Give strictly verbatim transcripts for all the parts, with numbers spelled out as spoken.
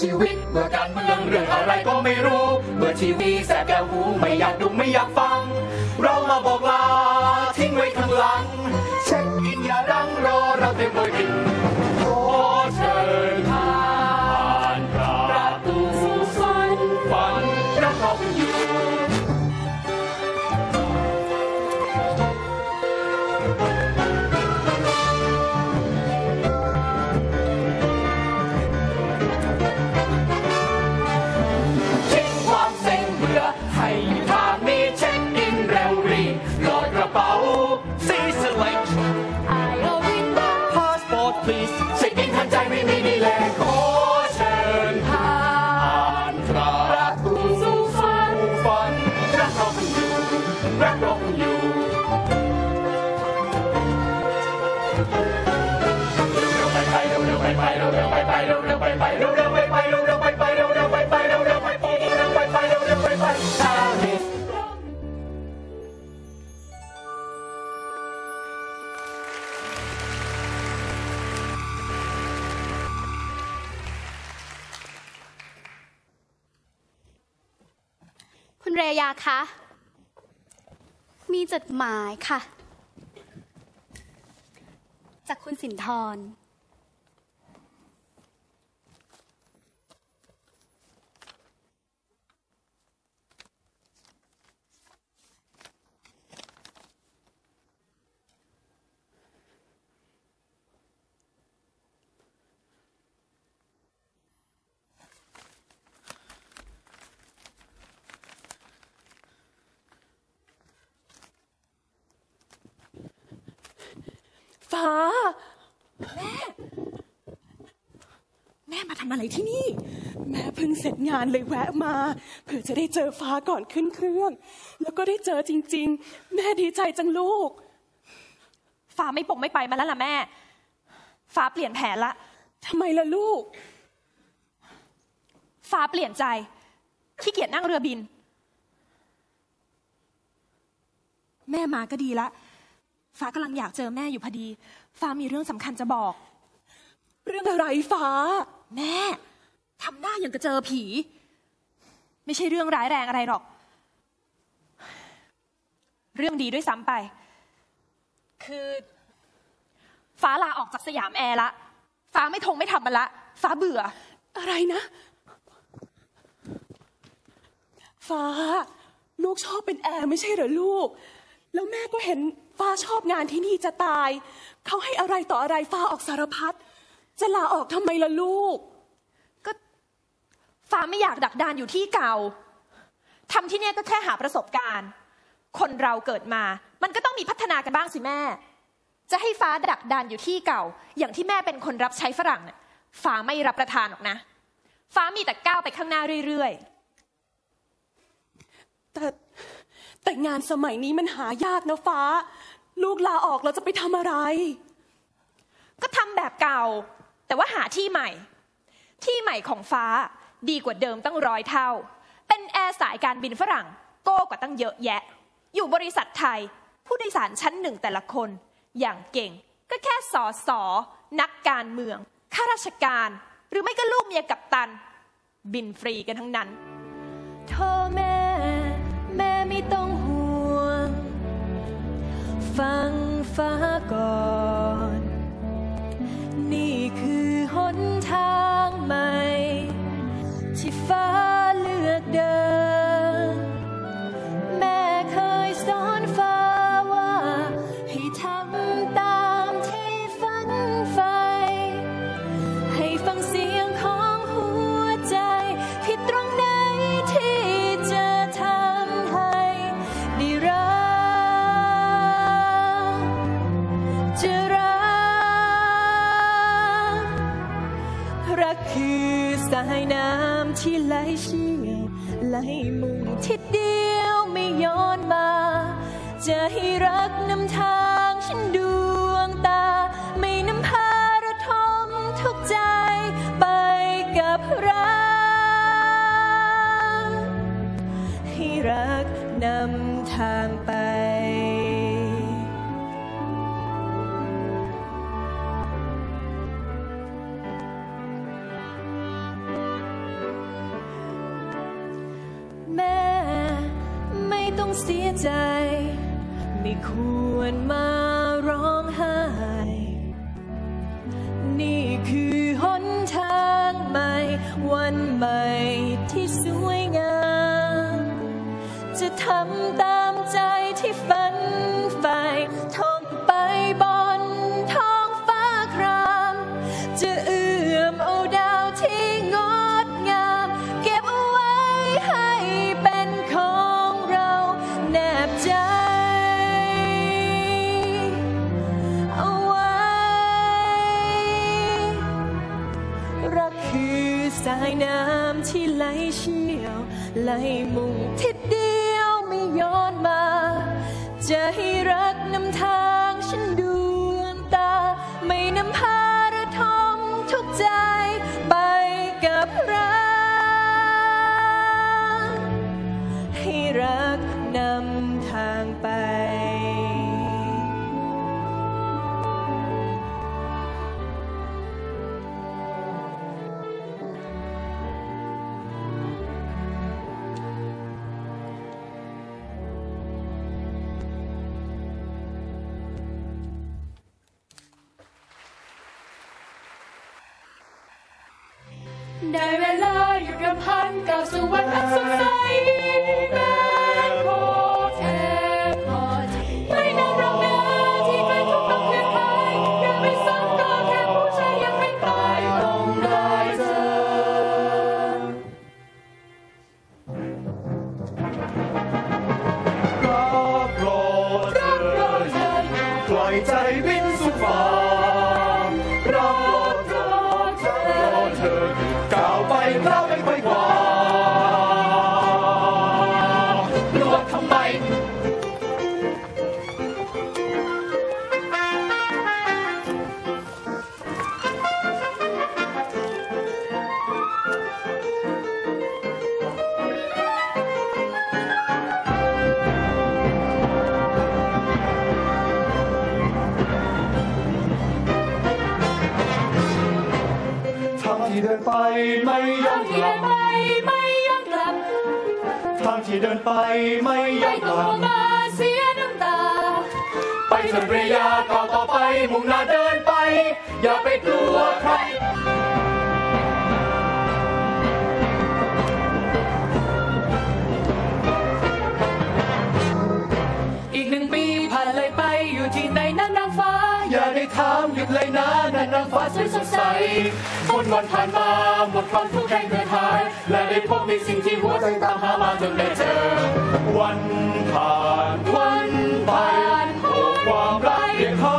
ชีวิตเบื่อการเมืองเรื่องอะไรก็ไม่รู้เบื่อทีวีแสบแก้วหูไม่อยากดูไม่อยากฟังเรามาบอกลาทิ้งไว้ข้างหลังเช็คอินอย่าดังรอเราเต็มบริษัทขอเชิญผ่านประตูฝันฝันรักเราเป็นอยู่เรยาคะมีจดหมายค่ะจากคุณสินธรฟ้าแม่แม่มาทำอะไรที่นี่แม่เพิ่งเสร็จงานเลยแวะมาเผื่อจะได้เจอฟ้าก่อนขึ้นเครื่องแล้วก็ได้เจอจริงๆแม่ดีใจจังลูกฟ้าไม่ปกไม่ไปมาแล้วล่ะแม่ฟ้าเปลี่ยนแผนละทำไมล่ะลูกฟ้าเปลี่ยนใจขี้เกียจนั่งเรือบินแม่มาก็ดีละฟ้ากำลังอยากเจอแม่อยู่พอดีฟ้ามีเรื่องสำคัญจะบอกเรื่องอะไรฟ้าแม่ทำหน้าอย่างกระเจอผีไม่ใช่เรื่องร้ายแรงอะไรหรอกเรื่องดีด้วยซ้ำไปคือฟ้าลาออกจากสยามแอร์ละฟ้าไม่ทงไม่ทำมันละฟ้าเบื่ออะไรนะฟ้าลูกชอบเป็นแอร์ไม่ใช่เหรอลูกแล้วแม่ก็เห็นฟ้าชอบงานที่นี่จะตายเขาให้อะไรต่ออะไรฟ้าออกสารพัดจะลาออกทำไมล่ะลูกก็ฟ้าไม่อยากดักดานอยู่ที่เก่าทำที่นี่ก็แค่หาประสบการณ์คนเราเกิดมามันก็ต้องมีพัฒนากันบ้างสิแม่จะให้ฟ้าดักดานอยู่ที่เก่าอย่างที่แม่เป็นคนรับใช้ฝรั่งเนี่ยฟ้าไม่รับประทานหรอกนะฟ้ามีแต่ก้าวไปข้างหน้าเรื่อยๆแต่แต่งานสมัยนี้มันหายากนะฟ้าลูกลาออกแล้วจะไปทำอะไรก็ทำแบบเก่าแต่ว่าหาที่ใหม่ที่ใหม่ของฟ้าดีกว่าเดิมตั้งร้อยเท่าเป็นแอร์สายการบินฝรั่งโก้กว่าตั้งเยอะแยะอยู่บริษัทไทยผู้โดยสารชั้นหนึ่งแต่ละคนอย่างเก่งก็แค่สอสอนักการเมืองข้าราชการหรือไม่ก็ลูกเมียกัปตันบินฟรีกันทั้งนั้นโทษแม่แม่ไม่ต้องห่วงฟังฟ้าก่อนนี่คือหนทางใหม่ที่ฟ้าเลือกเดินแม่เคยสอนฟ้าว่าให้ทำตามที่ฝันใฝ่ให้ฟังเสียงของหัวใจที่ตรงไหนที่จะทำให้ได้รักจะรักรักคือสายน้ำที่ไหลเชี่ยวไหลมุ่งทิศเดียวไม่ย้อนมาจะให้รักนำทางฉันดวงตาไม่นำพาระทมทุกใจไปกับรักให้รักนำทางไปต้องเสียใจไม่ควรมาร้องไห้นี่คือหนทางใหม่วันใหม่ที่สวยงามจะทำตามใจที่ฝันใฝ่ท่องไปบนท้องฟ้าครามจะเอื้อมเอาดาวที่งดงามเก็บเอาไว้ให้เป็นของเราแนบใจเอาไว้รักคือสายน้ำที่ไหลเชี่ยวไหลมุ่งทิศเดียวไม่ย้อนมาจะให้รักนำทางฉันดวงตาไม่นำพาระทมทุกใจไปกับรักให้รักนำทางไปได้เวลาหยุดรำพันก้าวสู่วันอันสดใสแม้โคแทบพอดไม่นานหรอกนะที่ใครทุกต้องเคลื่อนไหวอย่าไปซ้ำก็แค่ผู้ชายยังไม่ตายต้องได้เจอรับรอเธอปล่อยใจบินสู่ฟ้ารับรอเธอรอเธอก้าวไปก้าวไปไกลกว่ากลัวทำไมทางที่เดินไปไม่ย้อนกลับไม่ย้อนกลับทางที่เดินไปไม่ย้อนกลับมาเสียน้ำตาไปจนเรียก้าวต่อไปมุ่งหน้าเดินไปอย่าไปกลัวใครอีกหนึ่งปีผ่านเลยไปอยู่ที่ไหนนั้นนางฟ้าอย่าได้ถามหยุดเลยนะนั่นนางฟ้าสวยสดใสวันวันผ่านมาหมดความทุกข์ใจเกิดหายและได้พบในสิ่งที่หัวใจตามหามาจนได้เจอวันผ่านวันผ่านความรักเรียกหา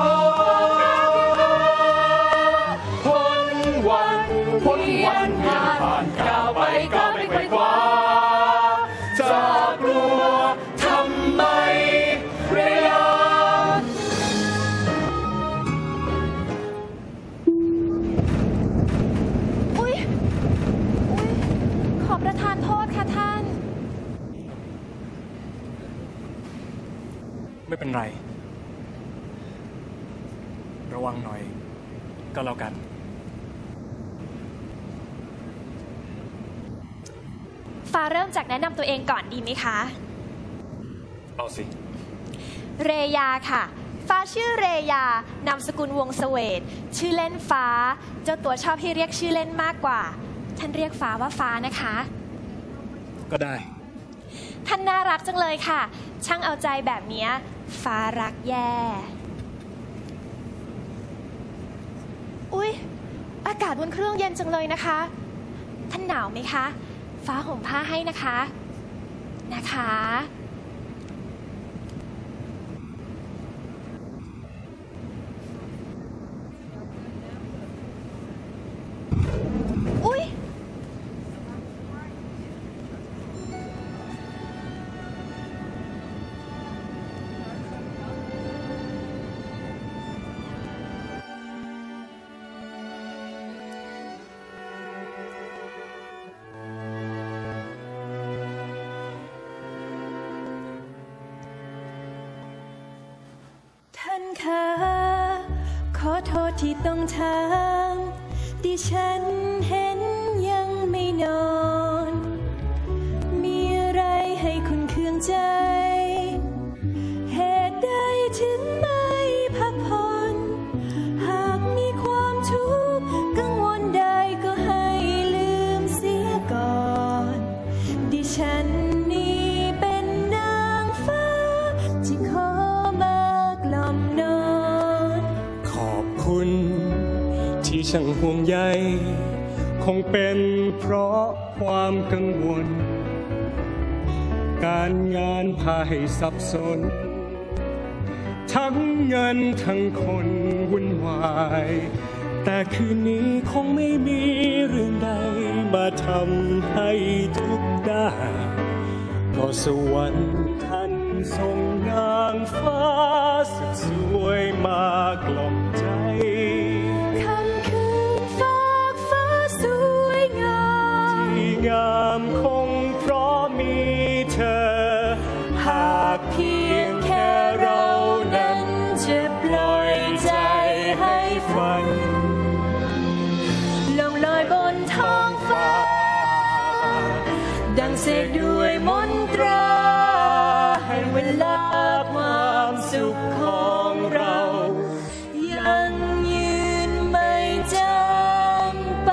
พ้นวันพ้นวันเพียงผ่านก้าวไปก้าวไปไกลกว่าจะกลัวทำไมเรียกอุ๊ยอุ๊ยขอประทานโทษค่ะท่านไม่เป็นไรระวังหน่อยก็แล้วกันฟ้าเริ่มจากแนะนำตัวเองก่อนดีไหมคะเอาสิเรยาค่ะฟ้าชื่อเรยานามสกุลวงศ์เสวตชื่อเล่นฟ้าเจ้าตัวชอบให้เรียกชื่อเล่นมากกว่าท่านเรียกฟ้าว่าฟ้านะคะก็ได้ท่านน่ารักจังเลยค่ะช่างเอาใจแบบนี้ฟ้ารักแย่อุ๊ยอากาศบนเครื่องเย็นจังเลยนะคะท่านหนาวไหมคะฟ้าห่มผ้าให้นะคะนะคะอุ๊ยานคะขอโทษที่ต้องถามดิฉันเห็นยังไม่นอนมีอะไรให้คุณเคืองใจช่างห่วงใยคงเป็นเพราะความกังวลการงานพาให้สับสนทั้งเงินทั้งคนวุ่นวายแต่คืนนี้คงไม่มีเรื่องใดมาทำให้ทุกข์ได้ก็สวรรค์ท่านส่งนางฟ้าสุดสวยมากล่อมใจค่ำคืนฟากฟ้าสวยงามที่งามคงเพราะมีเธอหากเพียงแค่เรานั้นจะปล่อยใจให้ฝันลงลอยบนท้องฟ้าดังเสกด้วยมนตราให้เวลาความสุขของเรายังยืนไม่จางไป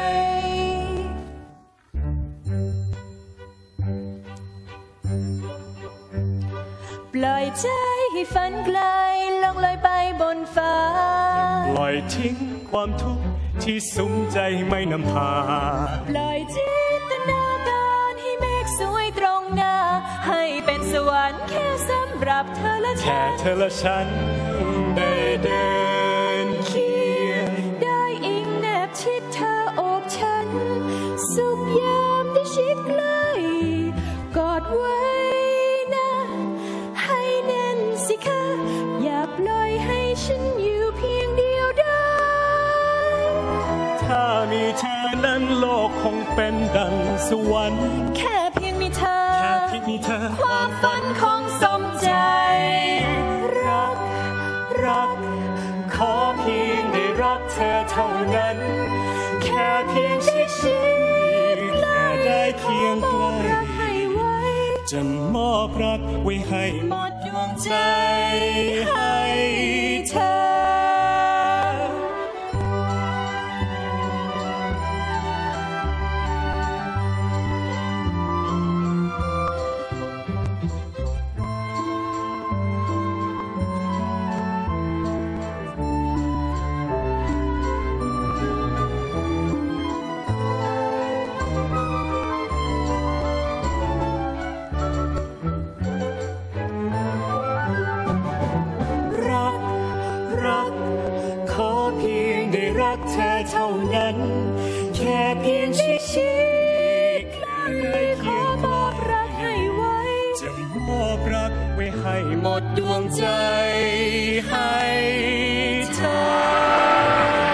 ปล่อยใจให้ฝันไกลล่องลอยไปบนฟ้าปล่อยทิ้งความทุกข์ที่สุมใจไม่นำพาปล่อยจินตนาการให้เมฆสวยตรงหน้าให้เป็นสวรรค์แค่สำหรับเธอและฉันแค่เธอและฉันได้เดินเคียงได้อิงแนบชิดเธอโอบฉันสุขยามได้ชิดใกล้กอดไว้นะให้แน่นสิคะอย่าปล่อยให้ฉันอยู่เพียงเดียวได้ถ้ามีเธอนั้นโลกคงเป็นดังสวรรค์แค่เพียงมีเธอแค่เพียงมีเธอความฝันคงสมใจรักรักขอเพียงได้รักเธอเท่านั้นแค่เพียงชิดชิดแค่ได้เคียงใกล้จะมอบรักไว้ให้หมดดวงใจให้เธอเธอเท่านั้นแค่เพียงชิดชิดได้ขอมอบรักให้ไว้จะมอบรักไว้ให้หมดดวงใจให้เธอ